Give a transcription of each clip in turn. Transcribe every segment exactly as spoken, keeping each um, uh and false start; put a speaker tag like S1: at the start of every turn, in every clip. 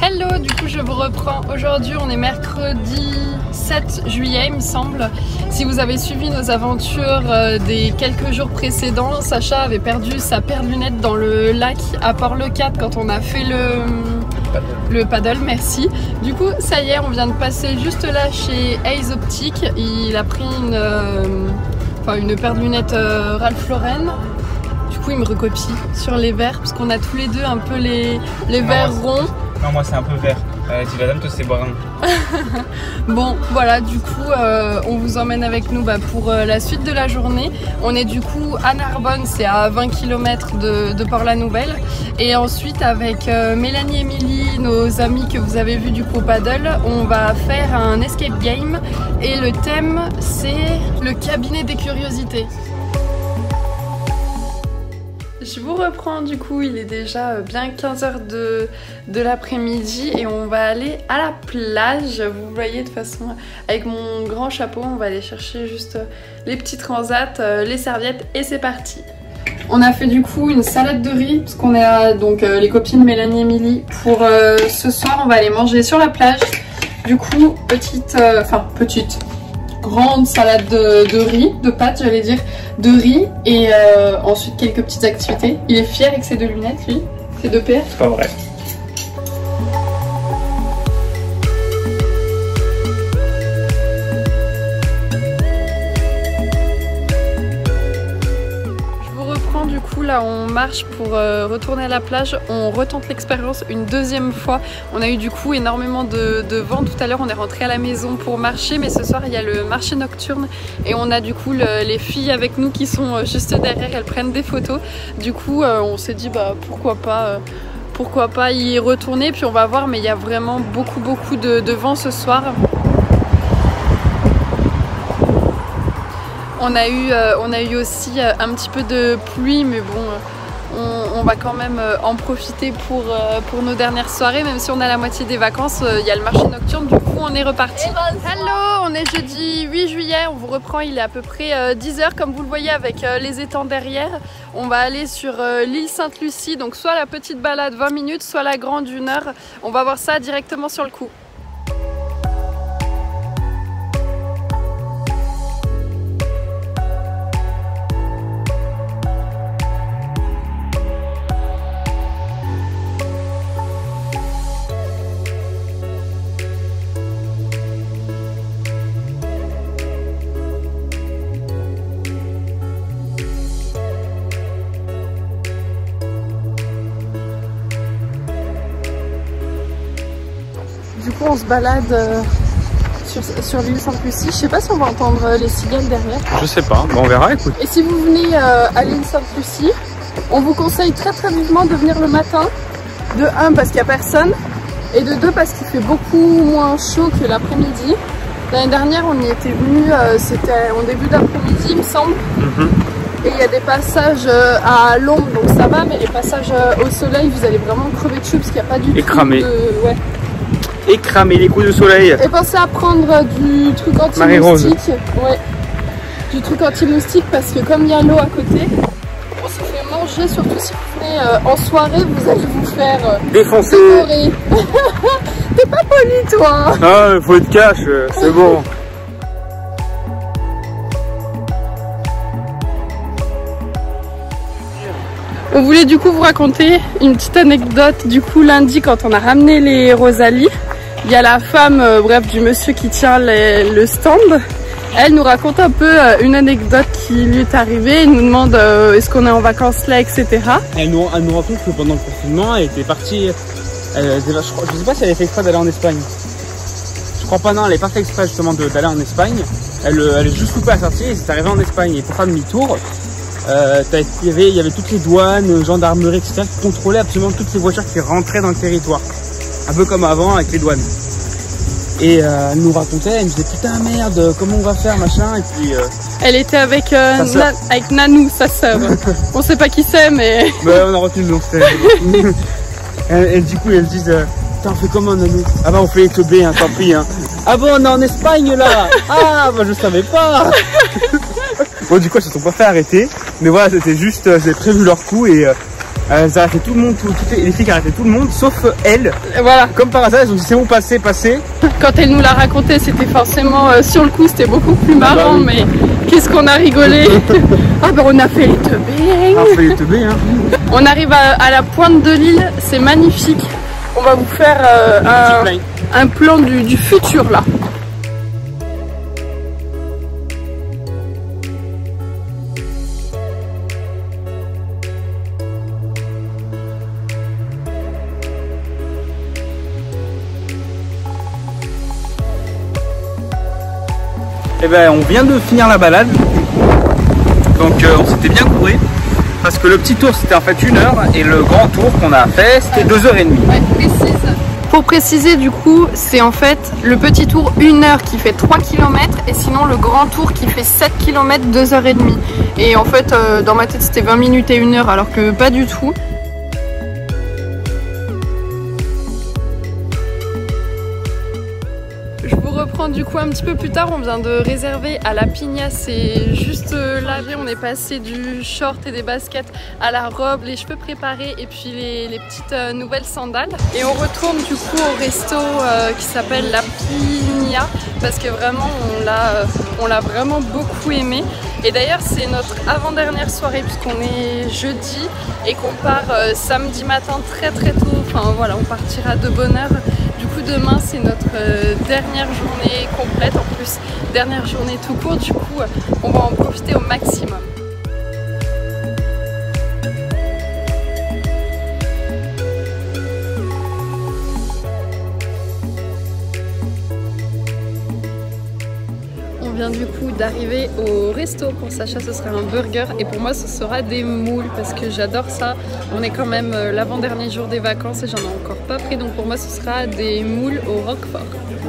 S1: Hello, du coup je vous reprends. Aujourd'hui on est mercredi sept juillet il me semble. Si vous avez suivi nos aventures euh, des quelques jours précédents, Sacha avait perdu sa paire de lunettes dans le lac à Port-le-Cat quand on a fait le paddle. le paddle, merci. Du coup ça y est, on vient de passer juste là chez Ace Optique. Il a pris une, euh, enfin, une paire de lunettes euh, Ralph Lauren. Du coup il me recopie sur les verres parce qu'on a tous les deux un peu les, les verres ronds.
S2: Non, moi c'est un peu vert. Euh, dis la dame, toi c'est brun.
S1: Bon, voilà, du coup, euh, on vous emmène avec nous bah, pour euh, la suite de la journée. On est du coup à Narbonne, c'est à vingt kilomètres de, de Port-la-Nouvelle. Et ensuite, avec euh, Mélanie et Émilie, nos amis que vous avez vus du coup au paddle, on va faire un escape game. Et le thème, c'est le cabinet des curiosités. Je vous reprends du coup, il est déjà bien quinze heures de, de l'après-midi et on va aller à la plage. Vous voyez de toute façon avec mon grand chapeau, on va aller chercher juste les petits transats, les serviettes et c'est parti. On a fait du coup une salade de riz parce qu'on est à, donc euh, les copines Mélanie et Émilie. Pour euh, ce soir, on va aller manger sur la plage. Du coup, petite, euh, enfin petite. grande salade de, de riz, de pâtes j'allais dire, de riz et euh, ensuite quelques petites activités. Il est fier avec ses deux lunettes lui, ses deux paires.
S2: C'est pas vrai.
S1: Du coup là on marche pour euh, retourner à la plage, on retente l'expérience une deuxième fois. On a eu du coup énormément de, de vent tout à l'heure, on est rentré à la maison pour marcher, mais ce soir il y a le marché nocturne et on a du coup le, les filles avec nous qui sont juste derrière, elles prennent des photos. Du coup euh, on s'est dit bah pourquoi pas euh, pourquoi pas y retourner, puis on va voir, mais il y a vraiment beaucoup beaucoup de, de vent ce soir. On a, eu, euh, on a eu aussi euh, un petit peu de pluie, mais bon, euh, on, on va quand même euh, en profiter pour, euh, pour nos dernières soirées, même si on a la moitié des vacances, il euh, y a le marché nocturne, du coup on est reparti. Hello, on est jeudi huit juillet, on vous reprend, il est à peu près euh, dix heures, comme vous le voyez avec euh, les étangs derrière. On va aller sur euh, l'île Sainte-Lucie, donc soit la petite balade vingt minutes, soit la grande une heure. On va voir ça directement sur le coup. Du coup on se balade euh, sur, sur l'île Sainte-Lucie. Je sais pas si on va entendre les cigales derrière.
S2: Je sais pas, bon, on verra, écoute.
S1: Et si vous venez euh, à l'île Sainte-Lucie, on vous conseille très très vivement de venir le matin. De un parce qu'il n'y a personne et de deux parce qu'il fait beaucoup moins chaud que l'après-midi. L'année dernière on y était venu, euh, c'était en début d'après-midi il me semble. Mm-hmm. Et il y a des passages euh, à l'ombre donc ça va, mais les passages euh, au soleil vous allez vraiment crever de chaud parce qu'il n'y a pas du
S2: et
S1: tout
S2: cramer.
S1: de... Ouais.
S2: Et cramer les coups de soleil. Et
S1: pensez à prendre du truc anti-moustique. Ouais. Du truc anti-moustique parce que comme il y a l'eau à côté, on se fait manger, surtout si vous venez euh, en soirée, vous allez vous faire euh,
S2: défoncer.
S1: T'es pas poli toi.
S2: Ah, faut être cash, c'est bon.
S1: On voulait du coup vous raconter une petite anecdote. Du coup lundi quand on a ramené les Rosalie, il y a la femme, euh, bref, du monsieur qui tient les, le stand. Elle nous raconte un peu euh, une anecdote qui lui est arrivée. Elle nous demande euh, est-ce qu'on est en vacances là, et cetera.
S2: Elle nous, elle nous raconte que pendant le confinement, elle était partie. Elle, elle, je, crois, je sais pas si elle avait fait exprès d'aller en Espagne. Je crois pas, non, elle n'avait pas fait exprès justement d'aller en Espagne. Elle, elle est juste coupée à sortir et c'est arrivé en Espagne. Et pour faire demi-tour, euh, il y avait, il y avait toutes les douanes, gendarmerie, et cetera qui contrôlaient absolument toutes les voitures qui rentraient dans le territoire. Un peu comme avant avec les douanes. Et euh, elle nous racontait, elle nous disait putain merde, comment on va faire machin. Et puis euh,
S1: elle était avec, euh, Na avec Nanou, sa sœur. On sait pas qui c'est mais...
S2: Bah on a retenu le nom. et, et du coup elles disent euh, putain on fait comment Nanou? Ah bah on fait les teubés, hein, tant pis. Hein. Ah bon on est en Espagne là. Ah bah je savais pas. Bon du coup elles se sont pas fait arrêter. Mais voilà c'était juste, euh, j'ai prévu leur coup et... Euh, elles arrêtaient tout le monde, tout, tout, les filles arrêtaient tout le monde, sauf elle.
S1: Voilà.
S2: Comme par hasard, elles ont dit c'est bon, passez, passez.
S1: Quand elle nous l'a raconté, c'était forcément euh, sur le coup, c'était beaucoup plus marrant, ah bah oui. Mais qu'est-ce qu'on a rigolé. Ah bah on a fait les teubés.
S2: Ah, on fait les teubés, hein.
S1: On arrive à, à la pointe de l'île, c'est magnifique. On va vous faire euh, un, un plan du, du futur là.
S2: Eh ben, on vient de finir la balade, donc euh, on s'était bien couru, parce que le petit tour c'était en fait une heure, et le grand tour qu'on a fait c'était deux heures et demie.
S1: Ouais, précise. Pour préciser du coup, c'est en fait le petit tour une heure qui fait trois kilomètres, et sinon le grand tour qui fait sept kilomètres, deux heures et demie. Et en fait, euh, dans ma tête c'était vingt minutes et une heure, alors que pas du tout. Je vous reprends du coup un petit peu plus tard, on vient de réserver à la Pigna, c'est juste là, on est passé du short et des baskets à la robe, les cheveux préparés et puis les, les petites euh, nouvelles sandales. Et on retourne du coup au resto euh, qui s'appelle la Pigna, parce que vraiment on l'a euh, on l'a vraiment beaucoup aimé. Et d'ailleurs c'est notre avant-dernière soirée puisqu'on est jeudi et qu'on part euh, samedi matin très très tôt, enfin voilà, on partira de bonne heure. Du coup demain c'est notre euh, dernière journée complète, en plus dernière journée tout court, du coup on va en profiter au maximum. On vient du coup d'arriver au resto. Pour Sacha ce sera un burger et pour moi ce sera des moules parce que j'adore ça. On est quand même l'avant-dernier jour des vacances et j'en ai encore pas pris, donc pour moi ce sera des moules au roquefort.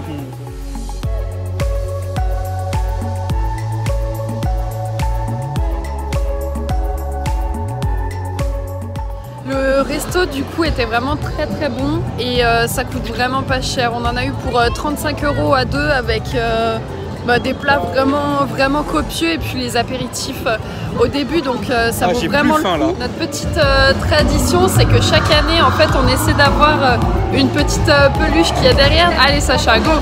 S1: Le resto du coup était vraiment très très bon et euh, ça coûte vraiment pas cher. On en a eu pour euh, trente-cinq euros à deux avec euh, bah, des plats vraiment vraiment copieux et puis les apéritifs euh, au début, donc euh, ça ah, vaut vraiment le coup. Là. Notre petite euh, tradition c'est que chaque année en fait on essaie d'avoir euh, une petite euh, peluche qui est derrière. Allez Sacha, go!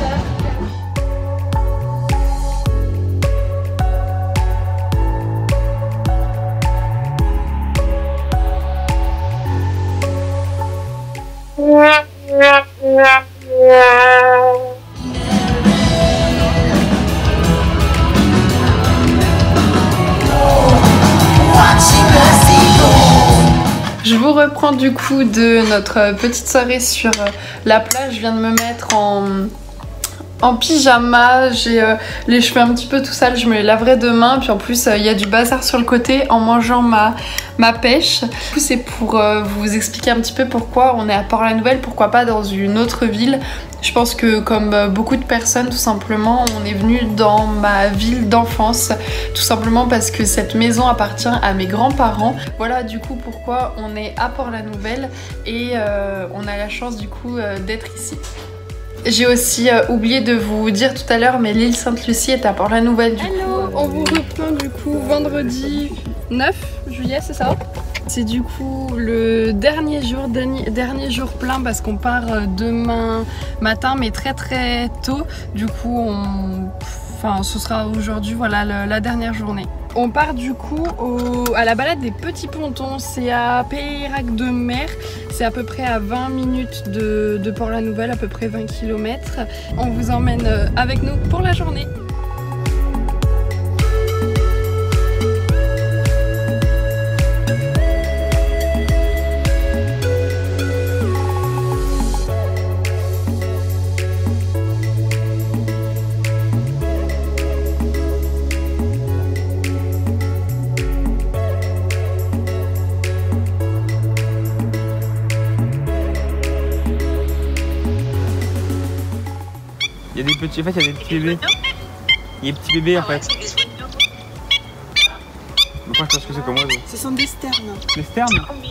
S1: Je vous reprends du coup de notre petite soirée sur la plage. Je viens de me mettre en, en pyjama, j'ai euh, les cheveux un petit peu tout sales, je me les laverai demain. Puis en plus il euh, y a du bazar sur le côté en mangeant ma, ma pêche. Du coup c'est pour euh, vous expliquer un petit peu pourquoi on est à Port-la-Nouvelle, pourquoi pas dans une autre ville. Je pense que comme beaucoup de personnes tout simplement on est venu dans ma ville d'enfance, tout simplement parce que cette maison appartient à mes grands-parents. Voilà du coup pourquoi on est à Port-la-Nouvelle et euh, on a la chance du coup euh, d'être ici. J'ai aussi euh, oublié de vous dire tout à l'heure, mais l'île Sainte-Lucie est à Port-la-Nouvelle du Hello, coup. Euh, on vous reprend du coup vendredi neuf juillet, c'est ça? C'est du coup le dernier jour, dernier, dernier jour plein parce qu'on part demain matin mais très très tôt. Du coup on... enfin ce sera aujourd'hui voilà la, la dernière journée. On part du coup au, à la balade des petits pontons, c'est à Peyrac-de-Mer, c'est à peu près à vingt minutes de, de Port-la-Nouvelle, à peu près vingt kilomètres. On vous emmène avec nous pour la journée.
S2: Il y a des petits, en fait, il y a des petits bébés. Il y a des petits bébés en fait. Pourquoi je pense que c'est comme moi?
S1: Ce sont des sternes.
S2: Des sternes?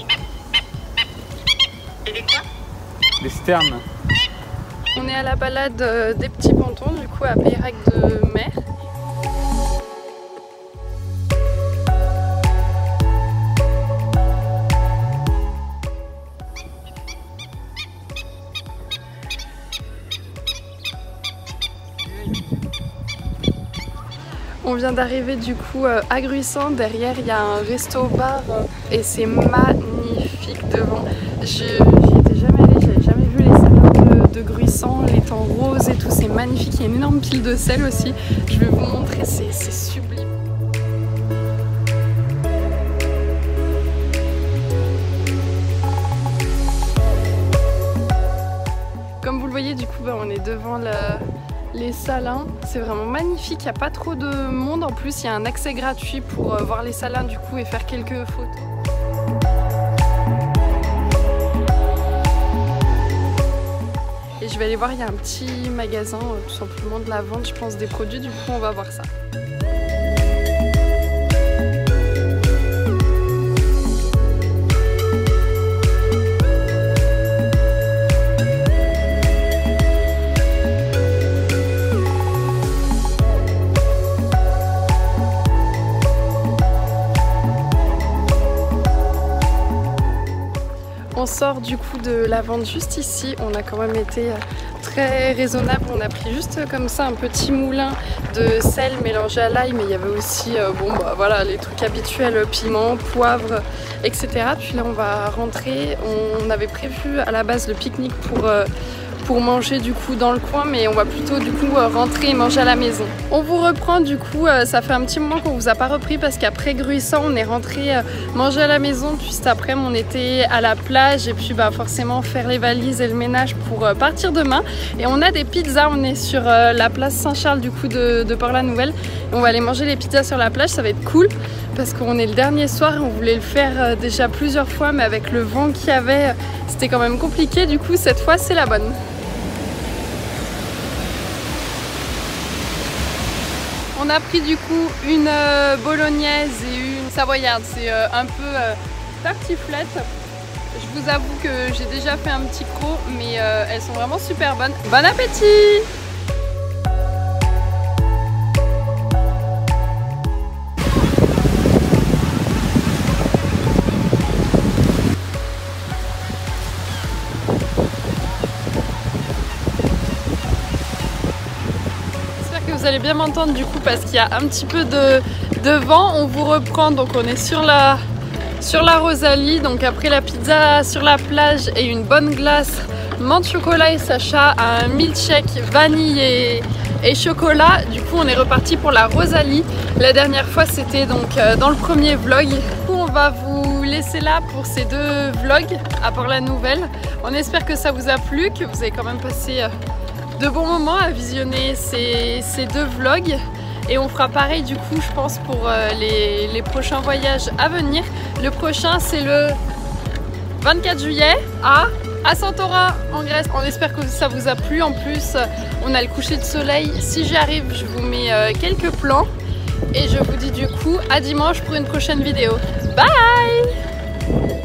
S3: Et des quoi?
S2: Des sternes.
S1: On est à la balade des petits pontons, du coup à Peyrac-de-Mer. On vient d'arriver du coup euh, à Gruissant. Derrière il y a un resto-bar euh, et c'est magnifique devant. Je j'y étais jamais allée, j'avais jamais vu les salades de, de Gruissant, les temps roses et tout, c'est magnifique. Il y a une énorme pile de sel aussi. Je vais vous montrer, c'est sublime. Comme vous le voyez, du coup, bah, on est devant le, les salins. C'est vraiment magnifique, il n'y a pas trop de monde. En plus, il y a un accès gratuit pour euh, voir les salins du coup et faire quelques photos. Et je vais aller voir, il y a un petit magasin, euh, tout simplement de la vente, je pense, des produits. Du coup, on va voir ça. On sort du coup de la vente juste ici, on a quand même été très raisonnable, on a pris juste comme ça un petit moulin de sel mélangé à l'ail, mais il y avait aussi euh, bon bah voilà les trucs habituels, piment, poivre, et cetera. Puis là on va rentrer, on avait prévu à la base le pique-nique pour euh, pour manger du coup dans le coin, mais on va plutôt du coup rentrer et manger à la maison. On vous reprend du coup, ça fait un petit moment qu'on vous a pas repris parce qu'après Gruissant on est rentré manger à la maison, puis cet après on était à la plage et puis bah forcément faire les valises et le ménage pour partir demain. Et on a des pizzas, on est sur la place Saint-Charles du coup de, de Port-la-Nouvelle et on va aller manger les pizzas sur la plage, ça va être cool parce qu'on est le dernier soir et on voulait le faire déjà plusieurs fois, mais avec le vent qu'il y avait c'était quand même compliqué. Du coup cette fois c'est la bonne. On a pris du coup une euh, bolognaise et une savoyarde, c'est euh, un peu euh, tartiflette. Je vous avoue que j'ai déjà fait un petit croc, mais euh, elles sont vraiment super bonnes. Bon appétit! Vous allez bien m'entendre du coup parce qu'il y a un petit peu de, de vent. On vous reprend, donc on est sur la, sur la Rosalie, donc après la pizza sur la plage et une bonne glace menthe chocolat et Sacha, un milkshake vanille et, et chocolat. Du coup on est reparti pour la Rosalie. La dernière fois c'était donc dans le premier vlog. Du coup on va vous laisser là pour ces deux vlogs à Port-la-Nouvelle. On espère que ça vous a plu, que vous avez quand même passé de bons moments à visionner ces, ces deux vlogs, et on fera pareil du coup je pense pour euh, les, les prochains voyages à venir. Le prochain c'est le vingt-quatre juillet à, à Santorin en Grèce. On espère que ça vous a plu. En plus on a le coucher de soleil, si j'y arrive je vous mets euh, quelques plans et je vous dis du coup à dimanche pour une prochaine vidéo. Bye!